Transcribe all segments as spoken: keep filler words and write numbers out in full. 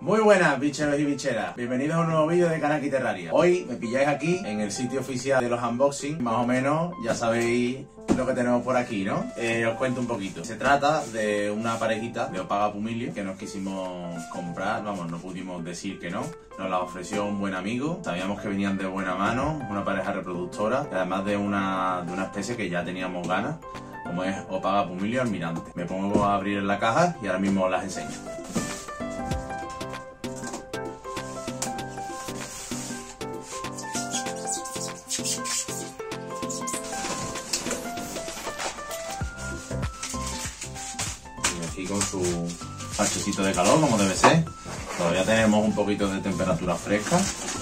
Muy buenas, bicheros y bicheras. Bienvenidos a un nuevo vídeo de Kanaki Terraria. Hoy me pilláis aquí en el sitio oficial de los unboxing. Más o menos ya sabéis lo que tenemos por aquí, ¿no? Eh, os cuento un poquito. Se trata de una parejita de Opaga Pumilio que nos quisimos comprar. Vamos, no pudimos decir que no. Nos la ofreció un buen amigo. Sabíamos que venían de buena mano. Una pareja reproductora. Y además de una, de una especie que ya teníamos ganas, como es Opaga Pumilio Almirante. Me pongo a abrir la caja y ahora mismo os las enseño. Aquí con su parchecito de calor, como debe ser. Todavía tenemos un poquito de temperatura fresca.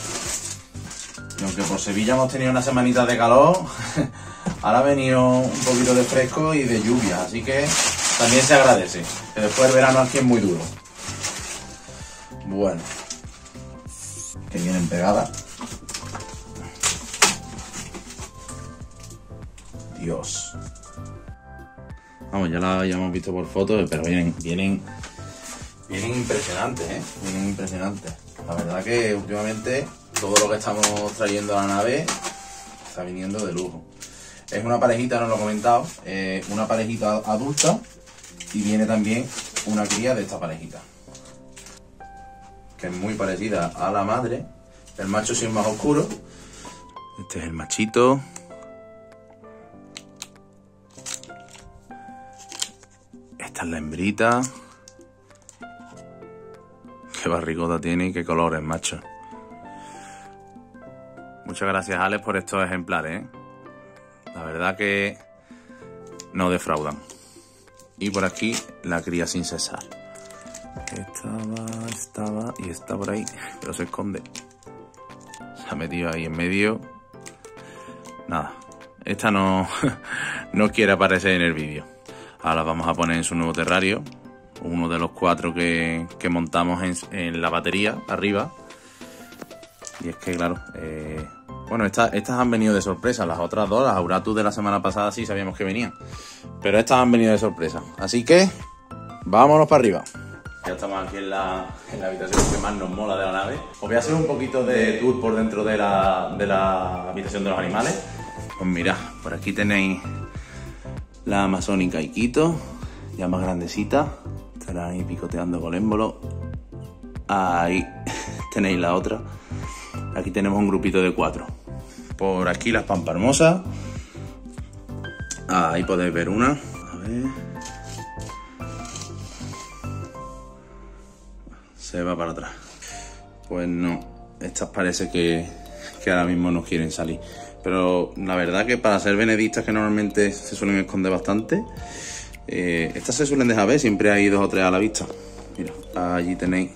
Y aunque por Sevilla hemos tenido una semanita de calor, ahora ha venido un poquito de fresco y de lluvia. Así que también se agradece. Que después el verano aquí es muy duro. Bueno. Que vienen pegadas. Dios. Vamos, ya la habíamos visto por fotos, pero vienen, vienen, vienen impresionantes, ¿eh? Vienen impresionantes. La verdad que últimamente todo lo que estamos trayendo a la nave está viniendo de lujo. Es una parejita, no lo he comentado, eh, una parejita adulta y viene también una cría de esta parejita, que es muy parecida a la madre. El macho sí es más oscuro. Este es el machito. Esta es la hembrita. Qué barrigota tiene y qué colores, macho. Muchas gracias, Alex, por estos ejemplares, ¿eh? La verdad que no defraudan. Y por aquí la cría sin cesar. Estaba, estaba y está por ahí, pero se esconde. Se ha metido ahí en medio. Nada, esta no, no quiere aparecer en el vídeo. Ahora vamos a poner en su nuevo terrario, uno de los cuatro que, que montamos en, en la batería arriba. Y es que, claro, eh, bueno, estas, estas han venido de sorpresa. Las otras dos, las Auratus de la semana pasada, sí sabíamos que venían. Pero estas han venido de sorpresa. Así que, vámonos para arriba. Ya estamos aquí en la, en la habitación que más nos mola de la nave. Os voy a hacer un poquito de tour por dentro de la, de la habitación de los animales. Pues mirad, por aquí tenéis la amazónica Ikito, ya más grandecita. Estará ahí picoteando con el émbolo. Ahí tenéis la otra. Aquí tenemos un grupito de cuatro. Por aquí las pampa hermosas. Ahí podéis ver una. A ver. Se va para atrás. Pues no. Estas parece que, que ahora mismo no quieren salir. Pero la verdad que para ser benedictas, que normalmente se suelen esconder bastante, eh, estas se suelen dejar ver, siempre hay dos o tres a la vista. Mira, allí tenéis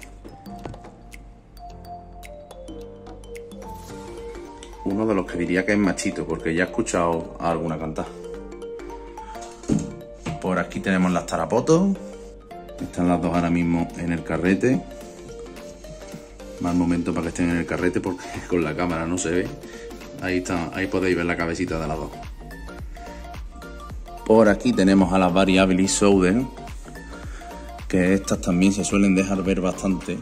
uno de los que diría que es machito, porque ya he escuchado a alguna cantar. Por aquí tenemos las tarapotos. Están las dos ahora mismo en el carrete. Mal momento para que estén en el carrete porque con la cámara no se ve. Ahí está, ahí podéis ver la cabecita de las dos. Por aquí tenemos a las Variabilis Southern, que estas también se suelen dejar ver bastante.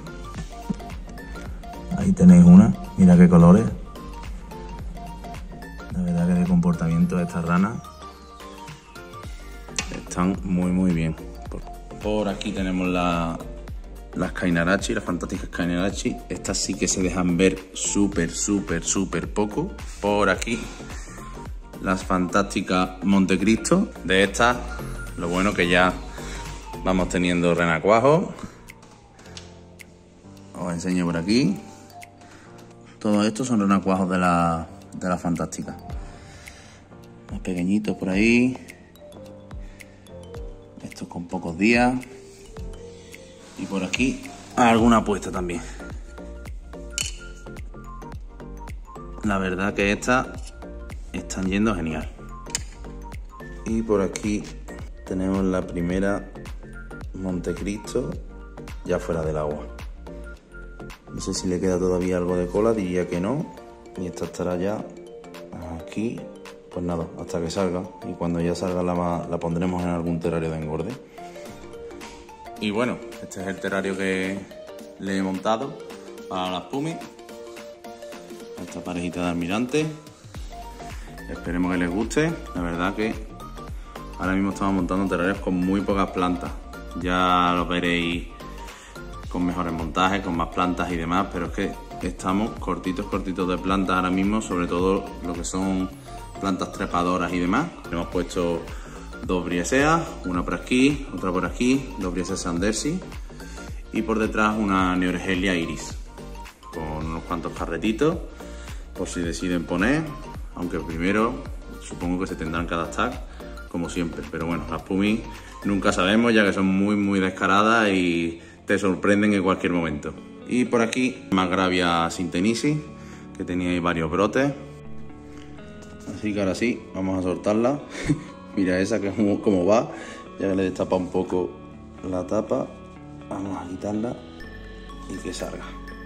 Ahí tenéis una, mira qué colores. La verdad que de comportamiento de estas ranas están muy muy bien. Por, por aquí tenemos la, las Kainarachi, las fantásticas Kainarachi. Estas sí que se dejan ver súper, súper, súper poco. Por aquí las fantásticas Montecristo. De estas, lo bueno que ya vamos teniendo renacuajos. Os enseño por aquí. Todos estos son renacuajos de la, de la fantástica. Más pequeñitos por ahí. Estos con pocos días. Y por aquí alguna puesta también. La verdad que estas están yendo genial. Y por aquí tenemos la primera Montecristo ya fuera del agua. No sé si le queda todavía algo de cola, diría que no. Y esta estará ya aquí, pues nada, hasta que salga. Y cuando ya salga la, la pondremos en algún terrario de engorde. Y bueno, este es el terrario que, le he montado para las pumis, a esta parejita de almirante. Esperemos que les guste. La verdad que ahora mismo estamos montando terrarios con muy pocas plantas. Ya lo veréis con mejores montajes, con más plantas y demás, pero es que estamos cortitos, cortitos de plantas ahora mismo, sobre todo lo que son plantas trepadoras y demás. Hemos puesto dos brieseas, una por aquí, otra por aquí, dos brieseas sandersi y por detrás una neorgelia iris con unos cuantos carretitos por si deciden poner, aunque primero supongo que se tendrán que adaptar como siempre, pero bueno, las pumis nunca sabemos, ya que son muy muy descaradas y te sorprenden en cualquier momento. Y por aquí Magravia Syntensis, que tenía ahí varios brotes, así que ahora sí, vamos a soltarla. Mira esa que como, como va, ya le destapa un poco la tapa, vamos a quitarla y que salga.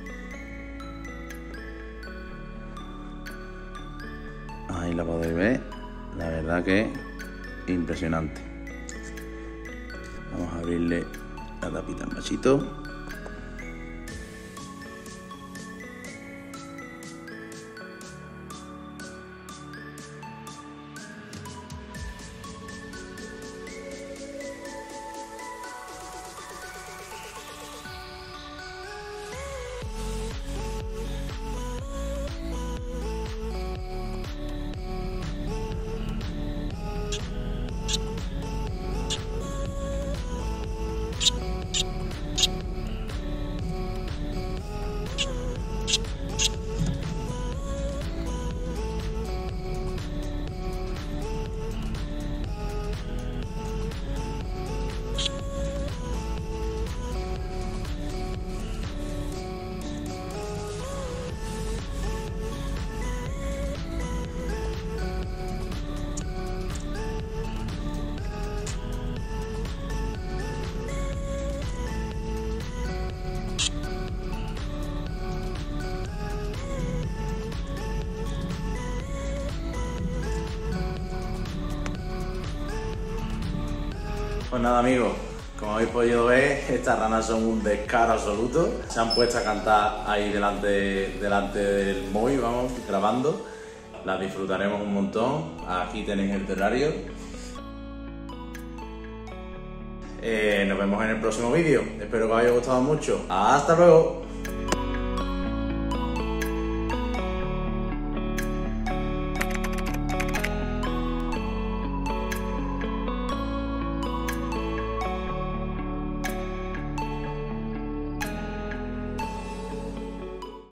Ahí la podéis ver, la verdad que impresionante. Vamos a abrirle la tapita al machito. Pues nada amigos, como habéis podido ver, estas ranas son un descaro absoluto. Se han puesto a cantar ahí delante, delante del móvil, vamos, grabando. Las disfrutaremos un montón. Aquí tenéis el terrario. Eh, nos vemos en el próximo vídeo. Espero que os haya gustado mucho. ¡Hasta luego!